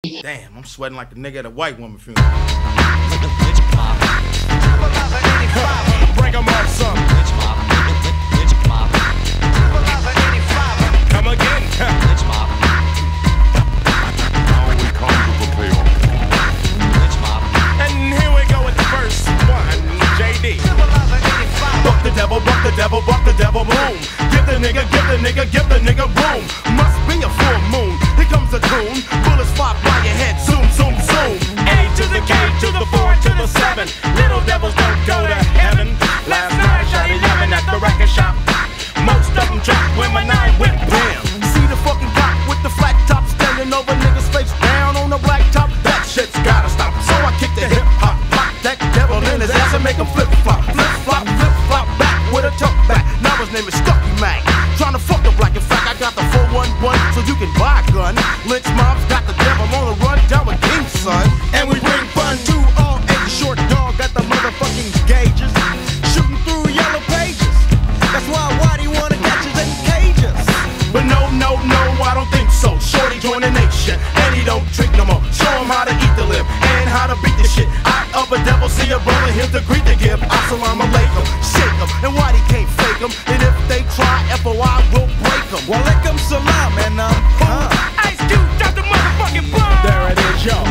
Damn, I'm sweating like the nigga at a white woman funeral. Break 'em off some. Come again. And here we go with the first one, JD. Buck the devil, buck the devil, buck the devil, boom. Give the nigga room. Must be a full moon. Here comes the tune. Bullets fly by your head, zoom, zoom, zoom. A to the K to the 4 to the 7. Little devils don't go to heaven. Last night I shot 11 at the record shop. Most of them dropped when my 9 went bam. See the fucking cop with the flat top standing over niggas face down on the black top. That shit's gotta stop. So I kick the hip hop, pop that devil in his ass and make him flip flop, back with a tuck back. Now his name is Stucky Mac. Trying to fuck the black. In fact, I got the 411 so you can buy a gun. Lynch mob's got the devil on the run down with King, son. And we bring fun to all ages. Short dog got the motherfucking gauges, shooting through yellow pages. That's why Whitey wanna catch us in cages. But no, I don't think so. Shorty join the nation, and he don't drink no more. Show him how to eat the lip and how to beat the shit out of a devil. See a brother, here's the greet to give. Assalamu alaikum, shake him, and Whitey can't fake him. And if they try, FOI will break him. Walaikum salam, and Ice Cube drop the motherfucking bomb. There it is, yo.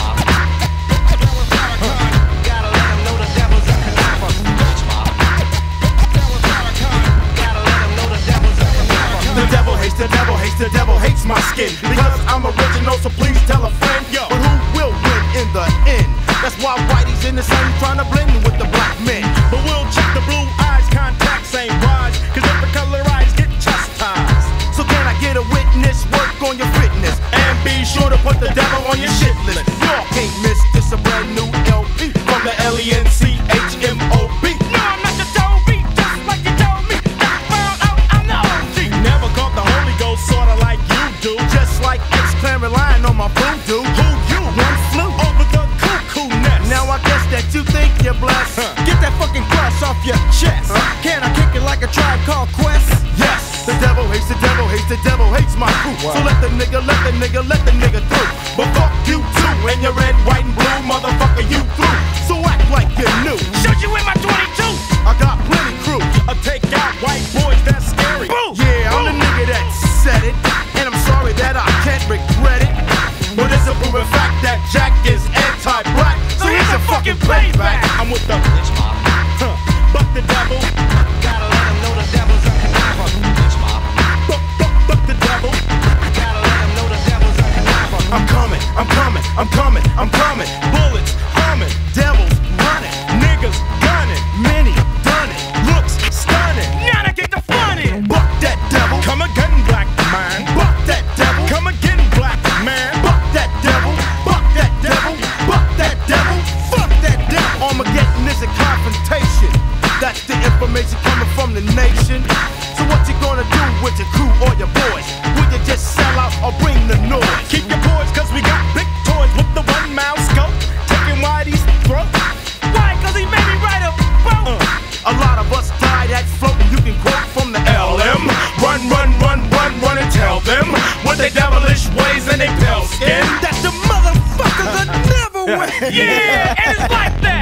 The devil hates my skin because I'm original, so please tell a friend. Yo, but who will win in the end? That's why Whitey's in the sun trying to blend with the black men. But we'll check the blue eyes, contacts ain't wise, cause if the color eyes get chastised. So can I get a witness? Work on your fitness and be sure to put the devil on your shit list. Y'all can't miss this, a brand new LP from the LENCHMOB. No, I'm not the Toby, just like you told me. That's found out I'm the OG. Never caught the Holy Ghost, sorta like you do. Just like X-Clan relying on my voodoo. Who you? One flew over the cuckoo nest. Now I guess that you think you're blessed. Get that fucking cross off your chest. Can I kick it like a Tribe Called Quest? Yes. The devil hates the devil hates the devil hates my crew. Wow. So let the nigga through. But fuck you too, and your red, white, and blue motherfucker, you through. So act like you knew. Shoot you with my 22. I got plenty crew. I take out white boys, that's scary. Boo. Yeah, I'm the nigga that said it, and I'm sorry that I can't regret it. But it's a proven fact that Jack is anti-black. So here's your fucking playback. I'm with the Lench mob. Buck the devil. Gotta let him know the devil's a conniver. Lench mob. Buck the devil. Gotta let him know the devil's a conniver. I'm coming. Bullets humming, devils running, niggas gunning, many done it. Looks stunning. Now to get the fun in. Buck that devil. Come again, black man. Buck that devil. Come again, black man. Buck that devil. Buck that devil. Buck that devil. Fuck that devil. Armageddon is a confrontation. That's the information coming from the nation. So what you gonna do with your crew or your boys? Will you just sell out or bring the noise? Keep your boys, cause we got big toys with the 1 mouse scope. Taking Whitey's throat. Why? Cause he made me write a boat. A lot of us died at floating. You can quote from the LM. Run and tell them with their devilish ways and they pale skin. That the motherfuckers that never win. Yeah, and it's like that.